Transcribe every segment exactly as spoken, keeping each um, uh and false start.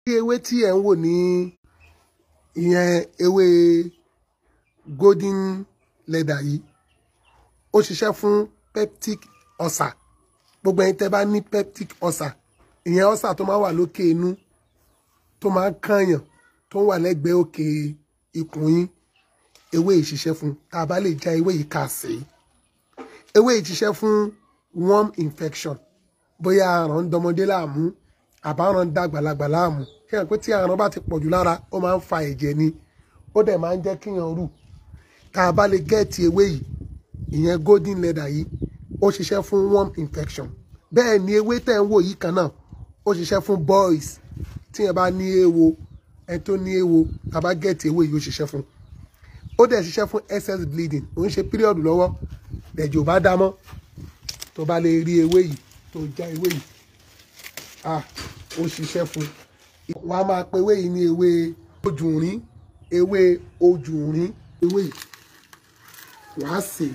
ewé tí ẹ̀ ń wò ní ìyẹn ewé golden leather yìí ó ṣiṣẹ́ fún peptic ulcer. Gbogbo ẹ̀yin tẹ́ bá ní peptic ulcer, ìyẹn ulcer tó máa wà lókè inú tó máa ń kànyàn tó wà lẹ́gbẹ̀ẹ́ òkè ikùn yín, ewé yìí ṣiṣẹ́ fún. Tá a bá lè já ewé yìí ká sè é. Ewé yìí ṣiṣẹ́ fún worm infection, bóyá àrùn ń dọmọdé láàmú àbáràn ń dàgbàlagbà láàmú. Ṣé ẹ̀ pé tí àrùn bá ti pọ̀jù lára ó máa ń fa ẹ̀jẹ̀ ni, ó dẹ̀ máa ń jẹ́ kíyàn rù. Tá a bá lè gẹ́ẹ̀tì ewé yìí, ìyẹn golden leather yìí, ó ṣiṣẹ́ fún worm infection. Bẹ́ẹ̀ ni ewé tẹ́ ń wò yìí kan náà ó ṣiṣẹ́ fún boils. Tí ẹ bá ní éwo, ẹ tó ní éwo, tá a bá gẹ́ẹ̀tì ewé yìí ó ṣiṣẹ́ fún. Ó dẹ̀ ṣiṣẹ́ fún excess bleeding. Ó ń ṣe period lọ́wọ́, ẹ̀jẹ̀ ò bá dá mọ́, tó bá lè rí ewé yìí tó já ewé yìí, ah ó ṣiṣẹ́ fún. Wọ́n á máa pe ewé yìí ní ewé ojùnrín, ewé ojùnrín. Ewé yìí wàá sè,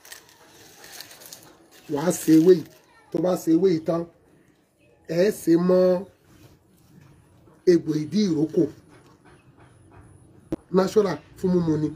wàá sè ewé yìí. Tó bá sè ewé yìí tán, ẹ sè mọ́ egbò ìdí ìrókò, natural fún mímu ni,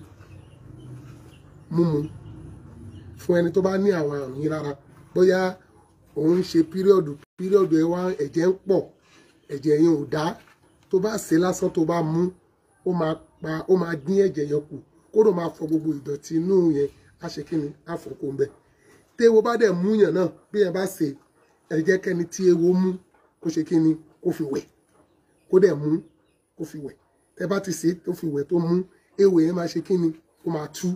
mímu fún ẹni tó bá ní àwọn àrùn yìí lára. Bóyá òun ń ṣe píríọ̀dù, píríọ̀dù ẹ wá ẹ̀jẹ̀ ń pọ̀, ẹ̀jẹ̀ yẹn ò dá. Tó bá sè lásán tó bá mú, ó máa pa, ó máa dín ẹ̀jẹ̀ yẹn kù, kódò máa fọ gbogbo ìdọ̀tí inú yẹn, á ṣe kí ni, á fọ kó ń bẹ. Téwo bá dẹ̀ mú yàn náà, bí ẹ bá sè, ẹ jẹ́ kẹ́ni tí ewo mú kó ṣe kí ni, kó fi wẹ̀, kó dẹ̀ mú kó fi wẹ̀. Tẹ́ bá ti sè tó fi wẹ̀ tó mú, ewo yẹn máa ṣe kí ni, ó máa tú.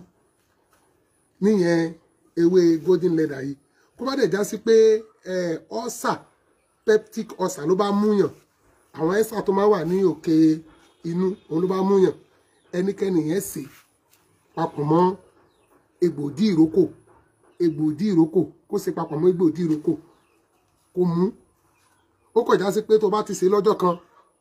Níyẹn ewé golden leather yìí. Kó bá dẹ̀ já sí pé ẹ ulcer, peptic ulcer ló bá mú yàn, àwọn ulcer tó máa wà ní òkè inú òun ló bá mú yàn, ẹnikẹ́ni yẹn sè papọ̀ mọ́ egbòdì ìrókò, egbòdì ìrókò, kó ṣe papọ̀ mọ́ egbòdì ìrókò kó mú. Ó kọ̀ já sí pé tó bá ti sè lọ́jọ́ kan,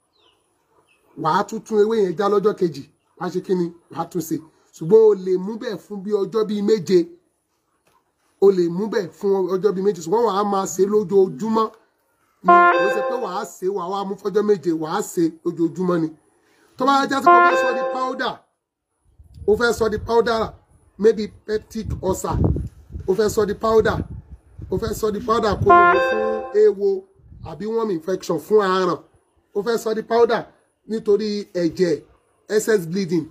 wàá tún tún ewé yẹn já lọ́jọ́ kejì, wàá ṣe kí ni, wàá tún sè. Ṣùgbọ́n o lè mú bẹ́ẹ̀ fún bí ọjọ́ bíi méje, o lè mú bẹ́ẹ̀ fún ọjọ́ bíi méje, ṣùgbọ́n wàá máa sè lójoojúmọ́. Kò ṣe pé wàá sè wàá wá mú fọ́jọ́ méje, wàá sè lójoojúmọ́ ni. Tó bá já sí pé o fẹ́ sọ di powder, o fẹ́ sọ di powder, maybe peptic ulcer, o fẹ́ sọ di powder, o fẹ́ sọ di powder kó lè lò fún éwo àbí worm infection, fún àrùn. O fẹ́ sọ di powder nítorí ẹ̀jẹ̀, excess bleeding.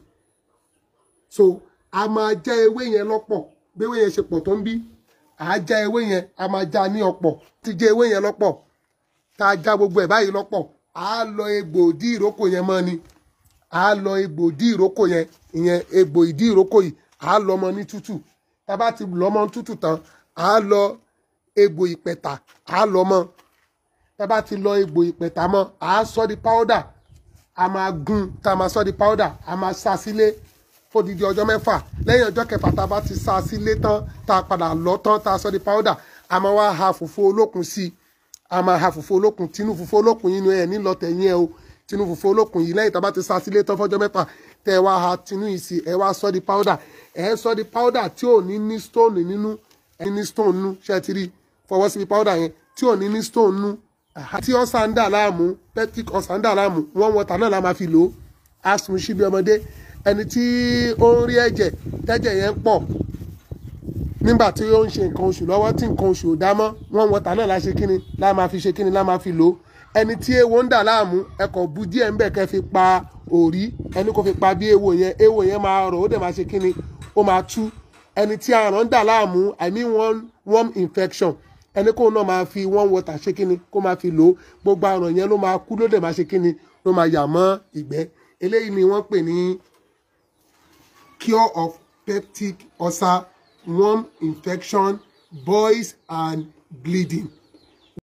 So a máa já ewé yẹn lọ́pọ̀, bí ewé yẹn ṣe pọ̀ tó ń bí, à á já ewé yẹn, a máa já ní ọ̀pọ̀. Ti já ewé yẹn lọ́pọ̀, tá a já gbogbo ẹ̀ báyìí lọ́pọ̀, à á lọ egbò ìdí ìrókò yẹn mọ́ ni, à á lọ egbò ìdí ìrókò yẹn, ìyẹn egbò ìdí ìrókò yìí, à á lọ mọ́ ní tútù. Tá a bá ti lọ mọ́ tútù tán, à á lọ egbò ìpẹ̀tà, à á lọ mọ́. Tá a bá ti lọ egbò ìpẹ̀tà mọ́, à á sọ di powder, a máa gún. Tá a máa sọ di powder, a máa sá sílé fódìdí ọjọ́ mẹ́fà. Lẹ́yìn ọjọ́ kẹfà tá a bá ti sá sílé tán, tá a padà lọ tán, tá a sọ di powder, a máa wá ha fùfú olókun sí i. A máa ha fùfú olókun, tinú fùfú olókun yìí ni ẹ̀ nílọ tẹ̀yìn ẹ o. Tinú fùfú olókun yìí lẹ́yìn tá a bá ti sá sílé tán fọ́jọ́ mẹ́fà, tẹ́ ẹ wá ha tinú yìí sí, ẹ wá sọ di powder. Ẹ sọ di powder tí ò ní ní stone nínú, ẹ ní stone nínú, ṣé ti rí, fọwọ́ síbi powder yẹn, tí ò ní ní stone nínú. Tí ulcer ń dà láàmú, peptic ulcer ń dà láàmú, warm water náà la máa fi lò ó. A sùn síbi ọmọdé. Ẹni tí ó ń rí ẹ̀jẹ̀, tẹ́jẹ̀ yẹn ń pọ̀ nígbà tí ó ń ṣe nǹkan oṣù lọ́wọ́, tí nǹkan oṣù ò dá mọ́, warm water náà la ṣe kíni, la máa fi ṣe kíni, la máa fi lò ó. Ẹni tí ewo ń dà láàmú, ẹ kò bu díẹ̀ ń bẹ̀ kẹ́ fi pa òrí, ẹni kò fi pa bí ewo yẹn, ewo yẹn máa rọ̀, ó dẹ̀ máa ṣe kíni, ó máa tú. Ẹni tí àrùn ń dà láàmú, I mean one worm infection, ẹni kóun náà máa fi warm water ṣe kíni, kó máa fi lò ó. Gbogbo àrùn yẹn ló máa kú, ló dẹ̀ máa ṣe kíni, ló máa yà mọ́ ìgbẹ́. Eléyìí ni wọ́n pè ní cure of peptic ulcer, worm infection, boils and bleeding.